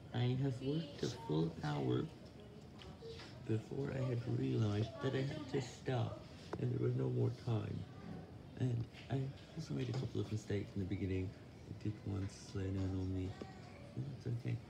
I have worked a full hour before I had realized that I had to stop and there was no more time. And I also made a couple of mistakes in the beginning. I did once slay down on me, and that's okay.